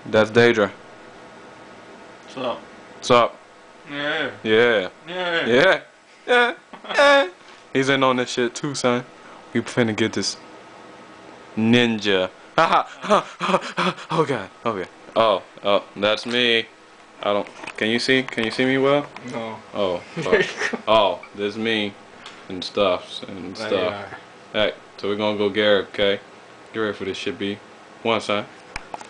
That's Daedra. What's up? What's up? Yeah. Yeah. Yeah. Yeah. Yeah. Yeah. He's in on this shit too, son. We finna get this ninja. Oh god. Okay. Oh, that's me. I don't. Can you see? Can you see me well? No. Oh. Fuck. Oh, there's me and stuff and stuff. Hey, so we're gonna go Garrett, okay? Get ready for this shit, B. One, son.